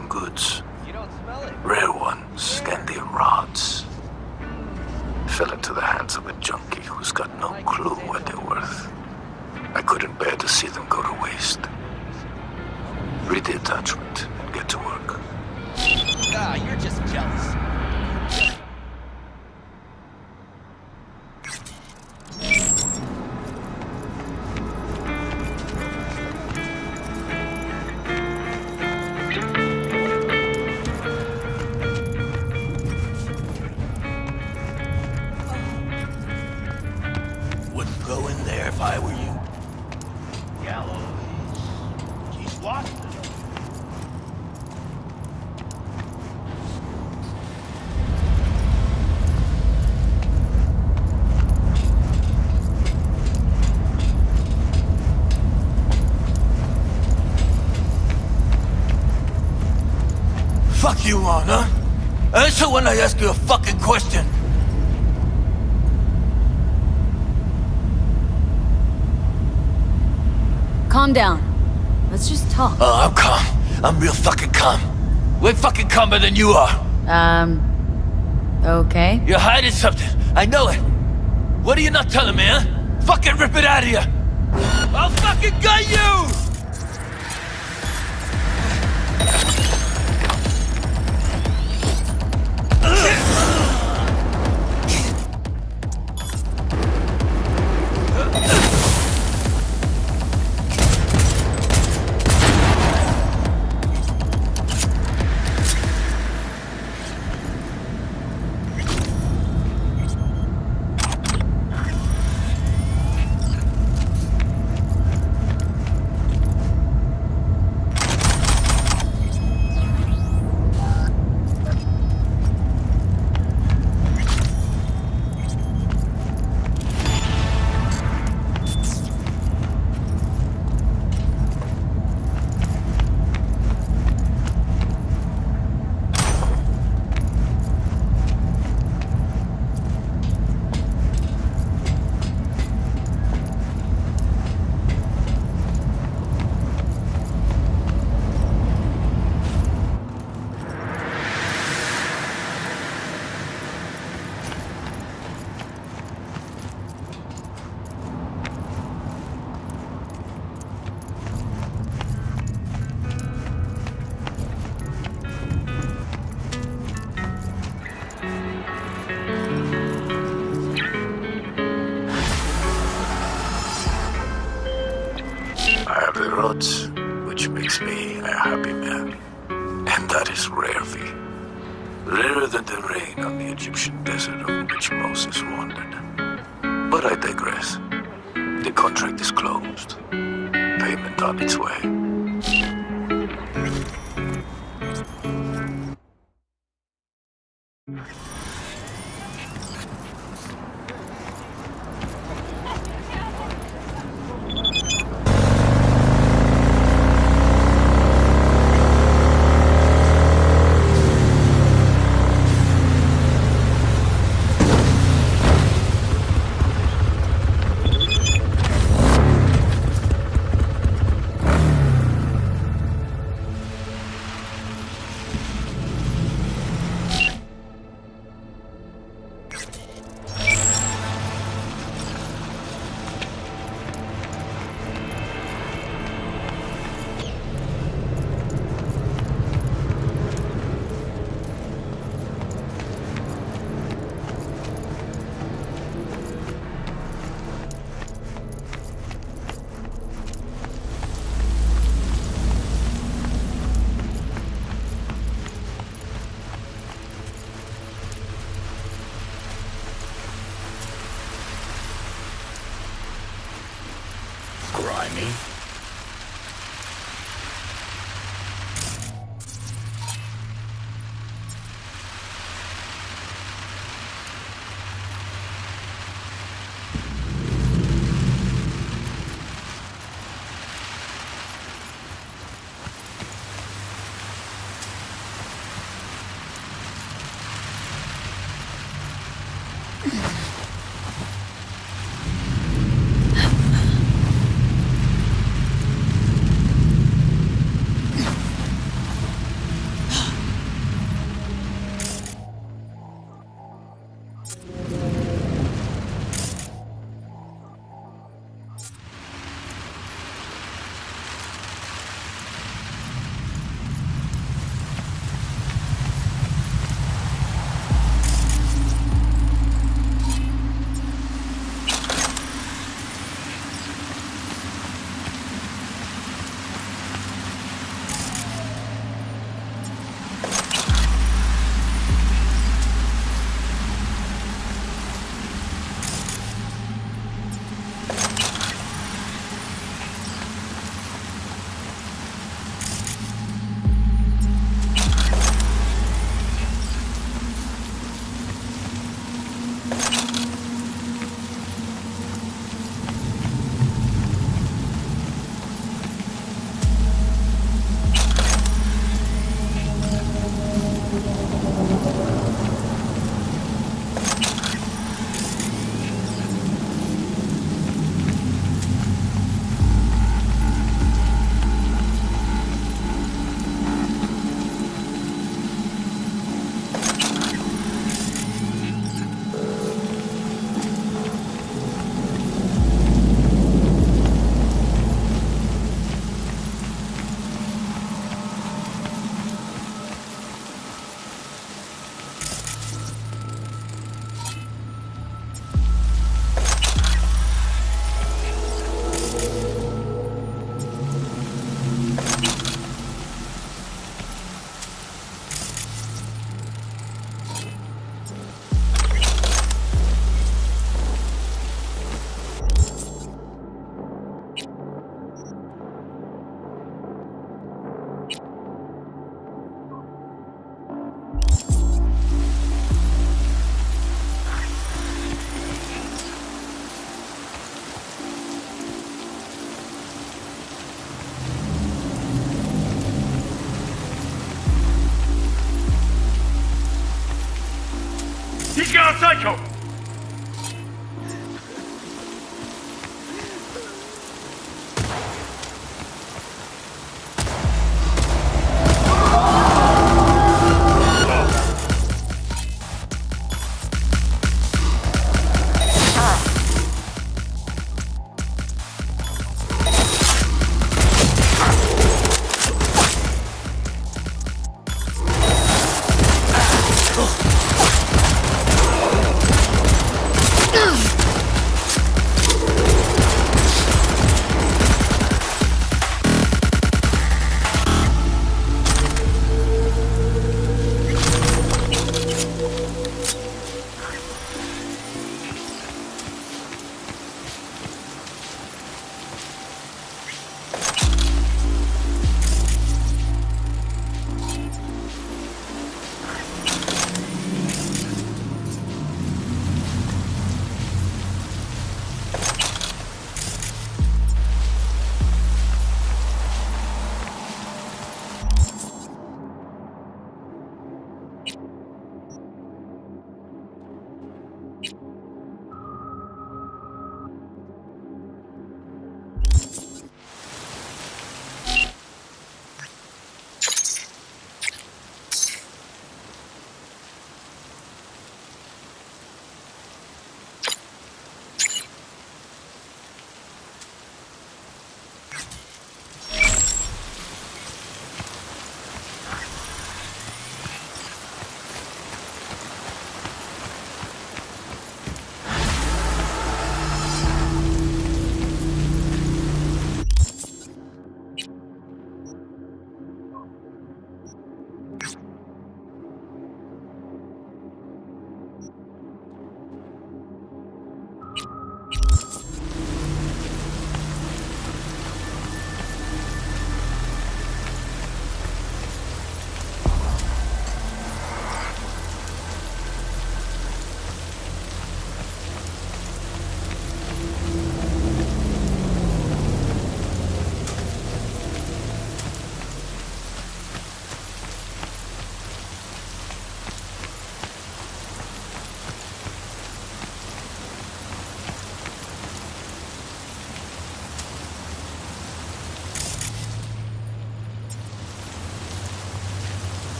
some goods. You don't smell it. Rare ones, Scandian rods. Fell into the hands of a junkie who's got no clue what they're worth. I couldn't bear to see them go to waste. Read the attachment and get to work. Ah, you're just jealous. Wouldn't go in there if I were you. Gallows. He's lost it. Fuck you on, huh? Answer when I ask you a fucking question. Calm down. Let's just talk. Oh, I'm calm. I'm real fucking calm. Way fucking calmer than you are. Okay. You're hiding something. I know it. What are you not telling me, huh? Fucking rip it out of you. I'll fucking gut you! Which makes me a happy man. And that is rare, V. Rarer than the rain on the Egyptian desert over which Moses wandered. But I digress. The contract is closed. Payment on its way. Grimy. Psycho!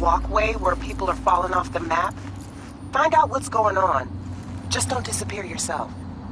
walkway where people are falling off the map? Find out what's going on. Just don't disappear yourself.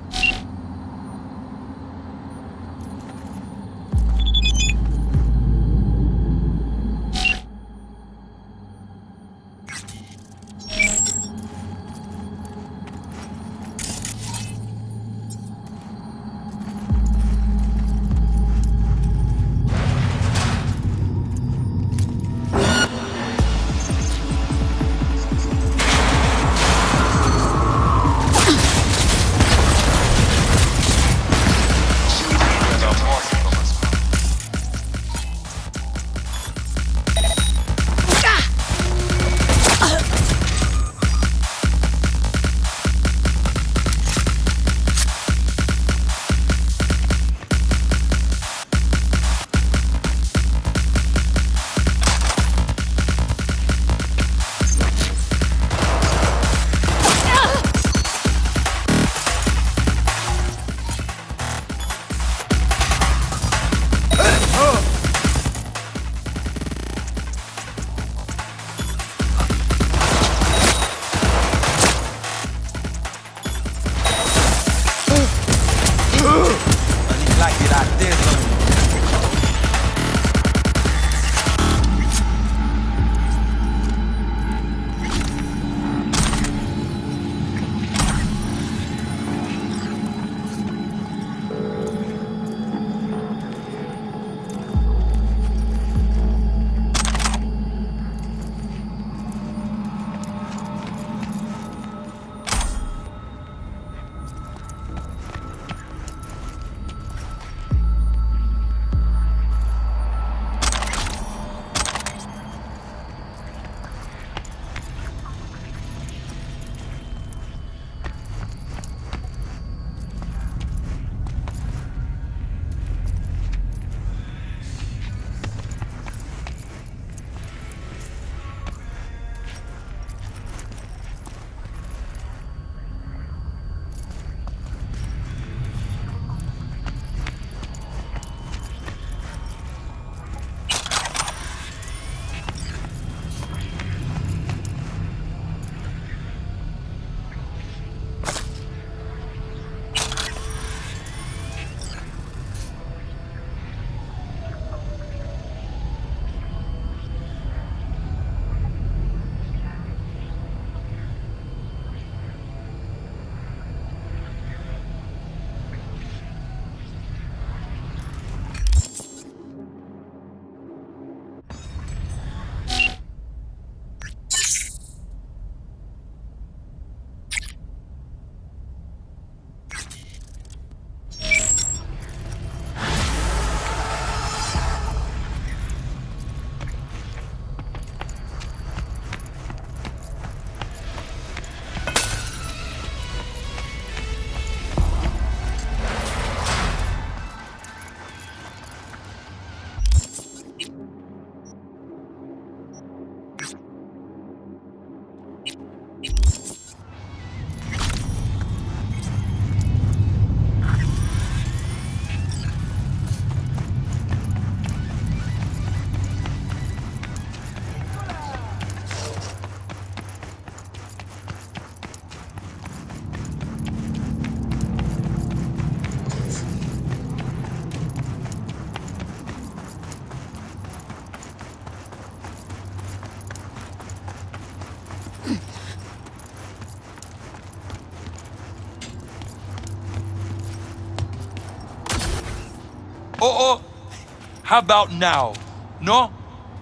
Oh, how about now? No?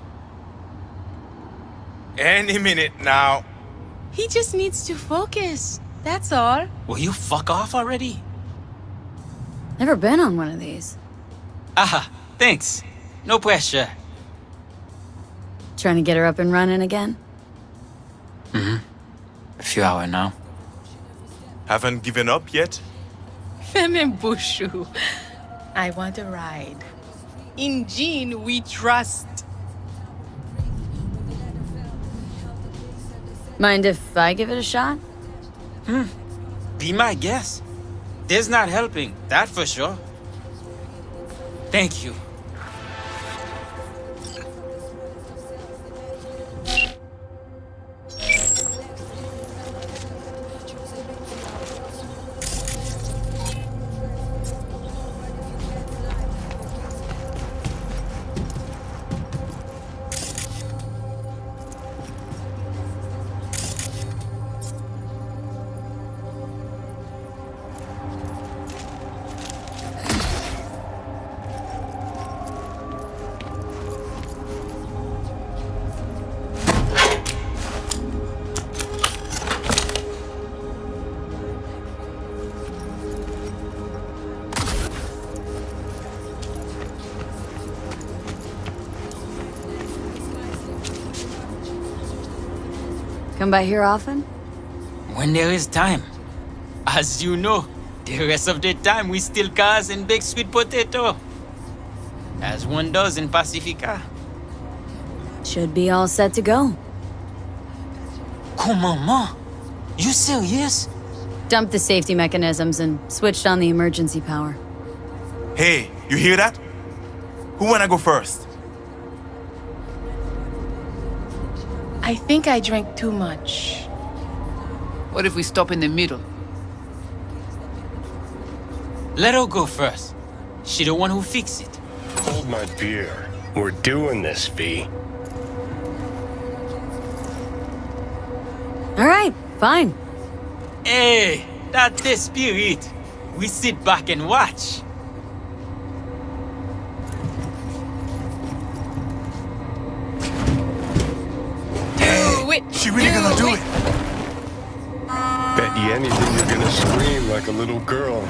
Any minute now. He just needs to focus. That's all. Will you fuck off already? Never been on one of these. Aha, thanks. No pressure. Trying to get her up and running again? Mm-hmm. A few hours now. Haven't given up yet? Femembushu. I want a ride. In Jean, we trust. Mind if I give it a shot? Be my guest. There's not helping, that for sure. Thank you. Come by here often? When there is time. As you know, the rest of the time we steal cars and bake sweet potato. As one does in Pacifica. Should be all set to go. Maman, you serious? Dumped the safety mechanisms and switched on the emergency power. Hey, you hear that? Who wanna go first? I think I drank too much. What if we stop in the middle? Let her go first. She the one who fixed it. Hold my beer. We're doing this, V. All right, fine. Hey, that's the spirit. We sit back and watch. Do it! She really gonna do it? Bet you anything you're gonna scream like a little girl.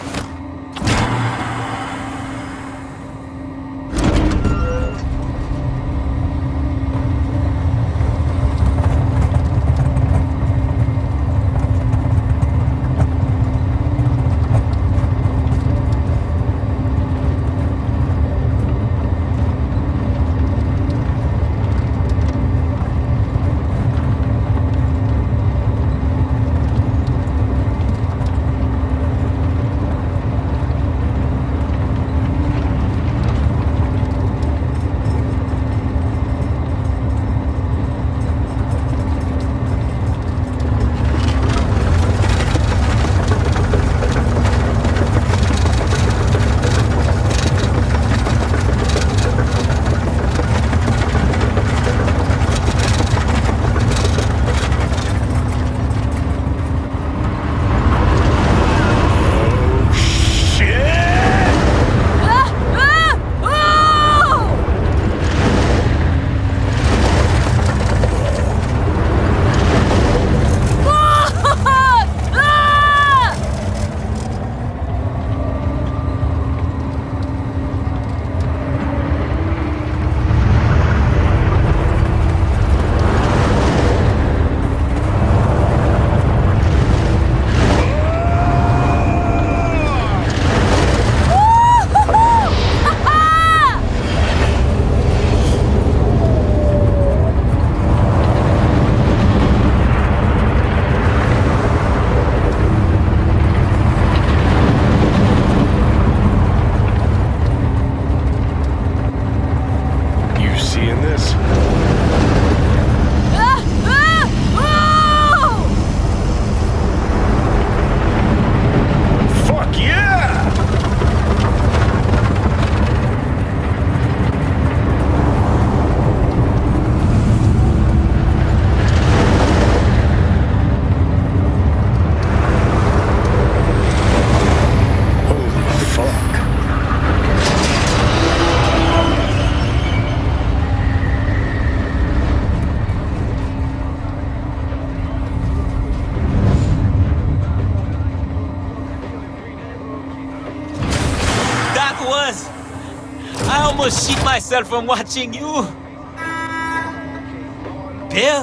I almost shit myself from watching you. Bill?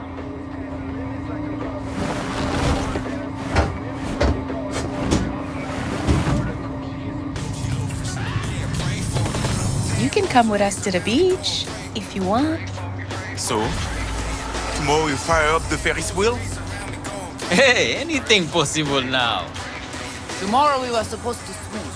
You can come with us to the beach, if you want. So, tomorrow we fire up the Ferris wheel? Hey, anything possible now. Tomorrow we were supposed to swim.